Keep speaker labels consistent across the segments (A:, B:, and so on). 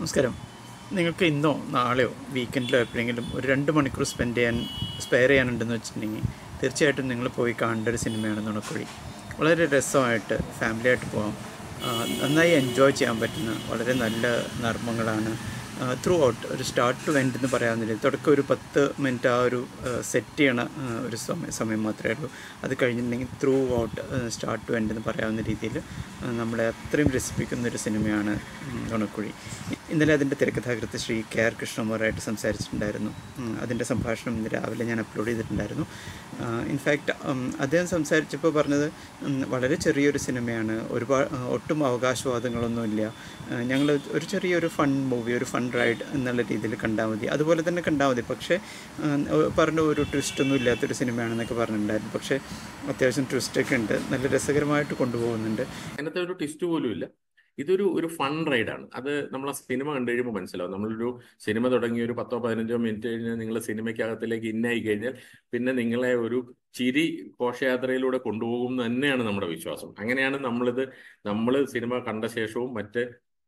A: നമസ്കാരം. നിങ്ങൾക്ക് ഇന്നോ നാളെയോ വീക്കെൻഡിലോ എപ്പോഴെങ്കിലും ഒരു 2 മണിക്കൂർ സ്പെയർ ചെയ്യാനുണ്ടെന്ന് വെച്ചിട്ടുണ്ടെങ്കിൽ തീർച്ചയായിട്ടും നിങ്ങൾ പോയി കാണേണ്ട ഒരു സിനിമയാണ് നുണക്കുഴി. വളരെ രസമായിട്ട് ഫാമിലിയായിട്ട് പോകാം. നന്നായി എൻജോയ് ചെയ്യാൻ പറ്റുന്ന വളരെ നല്ല നർമ്മങ്ങളാണ് ത്രൂ ഔട്ട്. ഒരു സ്റ്റാർട്ട് ടു എൻഡ് എന്ന് പറയാവുന്നില്ല. തുടക്കം ഒരു 10 മിനിറ്റ് ആ ഒരു സെറ്റ് ചെയ്യണ ഒരു സമയം മാത്രമേ ഉള്ളൂ. അത് കഴിഞ്ഞിട്ടുണ്ടെങ്കിൽ throughout start to end എന്ന് പറയാവുന്ന രീതിയിൽ നമ്മളെ അത്രയും രസിപ്പിക്കുന്നൊരു സിനിമയാണ് നുണക്കുഴി. ഇന്നലെ അതിൻ്റെ തിരക്കഥാകൃത്ത് ശ്രീ KR കൃഷ്ണകുമാറായിട്ട് സംസാരിച്ചിട്ടുണ്ടായിരുന്നു. അതിൻ്റെ സംഭാഷണം ഇന്ന് രാവിലെ ഞാൻ അപ്ലോഡ് ചെയ്തിട്ടുണ്ടായിരുന്നു. ഇൻഫാക്റ്റ് അദ്ദേഹം സംസാരിച്ചപ്പോൾ പറഞ്ഞത് വളരെ ചെറിയൊരു സിനിമയാണ്, ഒട്ടും അവകാശവാദങ്ങളൊന്നുമില്ല, ഞങ്ങൾ ഒരു ചെറിയൊരു ഫൺ മൂവി, ഒരു ഫൺ റൈഡ് എന്നുള്ള രീതിയിൽ കണ്ടാൽ മതി, അതുപോലെ തന്നെ കണ്ടാൽ മതി. പക്ഷേ പറഞ്ഞ ഒരു ട്വിസ്റ്റൊന്നും ഇല്ലാത്തൊരു സിനിമയാണെന്നൊക്കെ പറഞ്ഞിട്ടുണ്ടായിരുന്നു. പക്ഷേ അത്യാവശ്യം ട്വിസ്റ്റൊക്കെ ഉണ്ട്, നല്ല രസകരമായിട്ട് കൊണ്ടുപോകുന്നുണ്ട്.
B: അതിനകത്ത് ഒരു ട്വിസ്റ്റ് പോലും ഇല്ല. ഇതൊരു ഫൺ റൈഡാണ്. അത് നമ്മൾ ആ സിനിമ കണ്ടു കഴിയുമ്പോൾ മനസ്സിലാവും. നമ്മളൊരു സിനിമ തുടങ്ങി ഒരു 10-15 മിനിറ്റ് കഴിഞ്ഞ് നിങ്ങൾ സിനിമയ്ക്കകത്തിലേക്ക് ഇന്നായി കഴിഞ്ഞാൽ പിന്നെ നിങ്ങളെ ഒരു ചിരി ഘോഷയാത്രയിലൂടെ കൊണ്ടുപോകും എന്ന് തന്നെയാണ് നമ്മുടെ വിശ്വാസം. അങ്ങനെയാണ് നമ്മൾ സിനിമ കണ്ട ശേഷവും മറ്റ്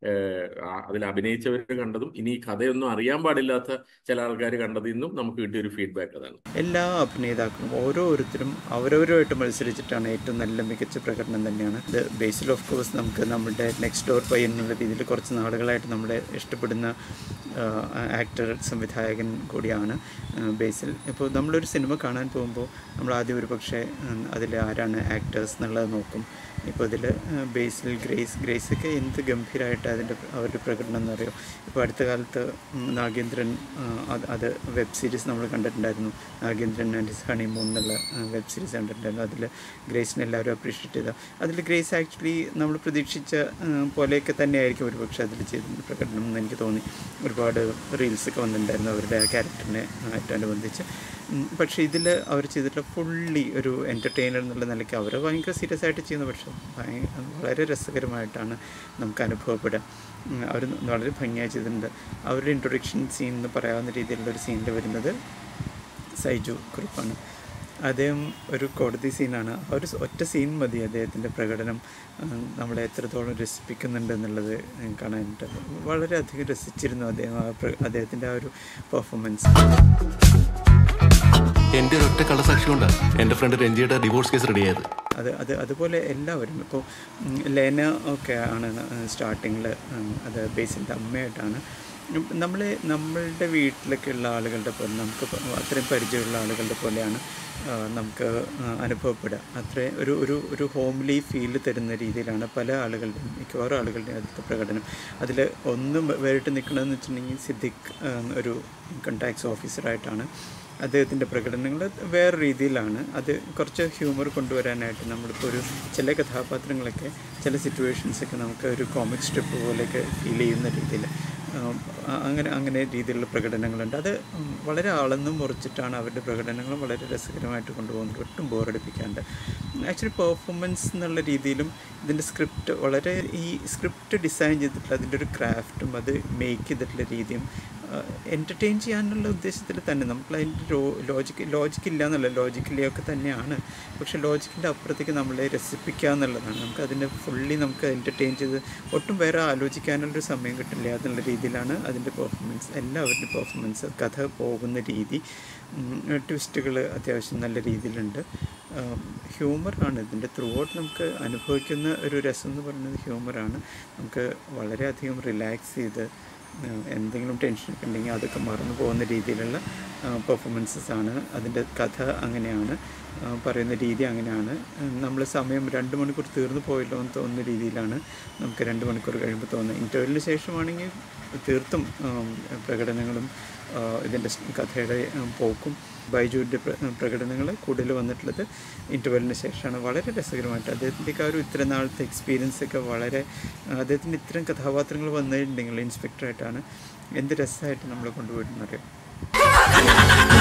B: അതിൽ അഭിനയിച്ചവർ കണ്ടതും ഇനി കഥയൊന്നും അറിയാൻ പാടില്ലാത്ത ചില ആൾക്കാർ കണ്ടതിൽ നിന്നും നമുക്ക് കിട്ടിയൊരു ഫീഡ്ബാക്ക് അതാണ്.
A: എല്ലാ അഭിനേതാക്കളും ഓരോരുത്തരും അവരവരുമായിട്ട് മത്സരിച്ചിട്ടാണ് ഏറ്റവും നല്ല മികച്ച പ്രകടനം തന്നെയാണ് ഇത്. ബേസിൽ ഓഫ് കോഴ്സ് നമുക്ക് നമ്മുടെ നെക്സ്റ്റ് ഡോർ പയ്യൻ എന്നുള്ള രീതിയിൽ കുറച്ച് നാളുകളായിട്ട് നമ്മളെ ഇഷ്ടപ്പെടുന്ന ആക്ടർ, സംവിധായകൻ കൂടിയാണ് ബേസിൽ. ഇപ്പോൾ നമ്മളൊരു സിനിമ കാണാൻ പോകുമ്പോൾ നമ്മൾ ആദ്യം ഒരു പക്ഷേ അതിൽ ആരാണ് ആക്ടേഴ്സ് എന്നുള്ളത് നോക്കും. ഇപ്പോൾ ഇതിൽ ബേസിൽ, ഗ്രേസൊക്കെ എന്ത് ഗംഭീരമായിട്ട് അവരുടെ പ്രകടനം എന്ന് പറയുമോ. ഇപ്പോൾ അടുത്ത കാലത്ത് നാഗേന്ദ്രൻ, അത് വെബ് സീരീസ് നമ്മൾ കണ്ടിട്ടുണ്ടായിരുന്നു. നാഗേന്ദ്രൻ ആൻഡ് ഹിസ് ഹണിമൂൺ എന്നുള്ള വെബ് സീരീസ് കണ്ടിട്ടുണ്ടായിരുന്നു. അതിൽ ഗ്രേസിനെ എല്ലാവരും അപ്രീഷിയേറ്റ് ചെയ്ത, അതിൽ ഗ്രേസ് ആക്ച്വലി നമ്മൾ പ്രതീക്ഷിച്ച പോലെയൊക്കെ തന്നെയായിരിക്കും ഒരു പക്ഷേ അതിൽ ചെയ്തിട്ടുള്ള പ്രകടനം എന്ന് എനിക്ക് തോന്നി. ഒരുപാട് റീൽസൊക്കെ വന്നിട്ടുണ്ടായിരുന്നു അവരുടെ ആ ക്യാരക്ടറിനെ ആയിട്ടനുബന്ധിച്ച്. പക്ഷേ ഇതിൽ അവർ ചെയ്തിട്ടുള്ള ഫുള്ളി ഒരു എൻ്റർടൈനർ എന്നുള്ള നിലയ്ക്ക് അവർ ഭയങ്കര സീരിയസ് ആയിട്ട് ചെയ്യുന്നു. പക്ഷേ വളരെ രസകരമായിട്ടാണ് നമുക്ക് അനുഭവപ്പെടുക. അവർ വളരെ ഭംഗിയായി ചെയ്തിട്ടുണ്ട്. അവരുടെ ഇൻട്രൊഡക്ഷൻ സീൻ എന്ന് പറയാവുന്ന രീതിയിലുള്ളൊരു സീനിൽ വരുന്നത് സൈജു കുറുപ്പാണ്. അദ്ദേഹം ഒരു കോടതി സീനാണ്. ആ ഒരു ഒറ്റ സീൻ മതി അദ്ദേഹത്തിൻ്റെ പ്രകടനം നമ്മളെ എത്രത്തോളം രസിപ്പിക്കുന്നുണ്ട് എന്നുള്ളത് കാണാനായിട്ട്. വളരെയധികം രസിച്ചിരുന്നു അദ്ദേഹത്തിൻ്റെ ആ ഒരു പെർഫോമൻസ്.
C: എൻ്റെ ഒരൊറ്റ കള്ളസാക്ഷി കൊണ്ടാണ് എൻ്റെ ഫ്രണ്ട് രഞ്ജിയുടെ ഡിവോഴ്സ് കേസ് റെഡിയായത്.
A: അതുപോലെ എല്ലാവരും ഇപ്പോൾ ലേന ഒക്കെ ആണ് സ്റ്റാർട്ടിങ്ങിൽ അത് ബേസിൻ്റെ അമ്മയായിട്ടാണ്. നമ്മളുടെ വീട്ടിലൊക്കെ ഉള്ള ആളുകളുടെ പോലെ, നമുക്ക് അത്രയും പരിചയമുള്ള ആളുകളുടെ പോലെയാണ് നമുക്ക് അനുഭവപ്പെടുക. അത്രയും ഒരു ഹോംലി ഫീൽ തരുന്ന രീതിയിലാണ് പല ആളുകളുടെയും, മിക്കവാറും ആളുകളുടെയും അതിലത്തെ പ്രകടനം. അതിൽ ഒന്നും വേറിട്ട് നിൽക്കണമെന്ന് വെച്ചിട്ടുണ്ടെങ്കിൽ സിദ്ദിഖ് ഒരു ഇൻകം ടാക്സ് ഓഫീസറായിട്ടാണ്. അദ്ദേഹത്തിൻ്റെ പ്രകടനങ്ങൾ വേറെ രീതിയിലാണ്. അത് കുറച്ച് ഹ്യൂമർ കൊണ്ടുവരാനായിട്ട് നമ്മളിപ്പോൾ ചില കഥാപാത്രങ്ങളൊക്കെ, ചില സിറ്റുവേഷൻസൊക്കെ നമുക്ക് ഒരു കോമിക് സ്ട്രിപ്പ് പോലെയൊക്കെ ഫീൽ ചെയ്യുന്ന രീതിയിൽ അങ്ങനെ രീതിയിലുള്ള പ്രകടനങ്ങളുണ്ട്. അത് വളരെ അളന്നും മുറിച്ചിട്ടാണ് അവരുടെ പ്രകടനങ്ങൾ വളരെ രസകരമായിട്ട് കൊണ്ടുപോകുന്നത്, ഒട്ടും ബോറടിപ്പിക്കാണ്ട്. ആക്ച്വലി പെർഫോമൻസ് എന്നുള്ള രീതിയിലും ഇതിൻ്റെ ഈ സ്ക്രിപ്റ്റ് ഡിസൈൻ ചെയ്തിട്ടുള്ള അതിൻ്റെ ഒരു ക്രാഫ്റ്റും അത് മേക്ക് ചെയ്തിട്ടുള്ള രീതിയും എൻ്റർടൈൻ ചെയ്യാനുള്ള ഉദ്ദേശത്തിൽ തന്നെ നമ്മൾ അതിൻ്റെ ലോജിക്കില്ല എന്നല്ല, ലോജിക്കില്ലയൊക്കെ തന്നെയാണ്. പക്ഷേ ലോജിക്കിൻ്റെ അപ്പുറത്തേക്ക് നമ്മളെ രസിപ്പിക്കുക എന്നുള്ളതാണ്. നമുക്കതിൻ്റെ ഫുള്ളി നമുക്ക് എൻ്റർടൈൻ ചെയ്ത് ഒട്ടും വേറെ ആലോചിക്കാനുള്ളൊരു സമയം കിട്ടില്ല എന്നുള്ള രീതിയിലാണ് അതിൻ്റെ പെർഫോമൻസ്, എല്ലാവരുടെയും പെർഫോമൻസ്, കഥ പോകുന്ന രീതി, ട്വിസ്റ്റുകൾ അത്യാവശ്യം നല്ല രീതിയിലുണ്ട്. ഹ്യൂമറാണ് ഇതിൻ്റെ ത്രൂ ഔട്ട്. നമുക്ക് അനുഭവിക്കുന്ന ഒരു രസം എന്ന് പറയുന്നത് ഹ്യൂമറാണ്. നമുക്ക് വളരെയധികം റിലാക്സ് ചെയ്ത് എന്തെങ്കിലും ടെൻഷനൊക്കെ ഉണ്ടെങ്കിൽ അതൊക്കെ മറന്നു പോകുന്ന രീതിയിലുള്ള പെർഫോമൻസസ് ആണ്. അതിൻ്റെ കഥ അങ്ങനെയാണ്, പറയുന്ന രീതി അങ്ങനെയാണ്. നമ്മൾ സമയം 2 മണിക്കൂർ തീർന്നു പോയല്ലോ എന്ന് തോന്നുന്ന രീതിയിലാണ് നമുക്ക് 2 മണിക്കൂർ കഴിയുമ്പോൾ തോന്നുന്നത്. ഇൻ്റർവെല്ലിന് ശേഷമാണെങ്കിൽ തീർത്തും പ്രകടനങ്ങളും ഇതിൻ്റെ കഥയുടെ പോക്കും ബൈജുവിൻ്റെ പ്രകടനങ്ങൾ കൂടുതൽ വന്നിട്ടുള്ളത് ഇൻ്റർവെല്ലിന് ശേഷമാണ്. വളരെ രസകരമായിട്ട് അദ്ദേഹത്തിൻ്റെ ആ ഒരു ഇത്ര നാളത്തെ എക്സ്പീരിയൻസൊക്കെ അദ്ദേഹത്തിൻ്റെ ഇത്തരം കഥാപാത്രങ്ങൾ വന്നിട്ടുണ്ടെങ്കിൽ ഇൻസ്പെക്ടറായിട്ടാണ് എന്ത് രസമായിട്ട് നമ്മളെ കൊണ്ടുപോയിട്ടെന്നറിയാം.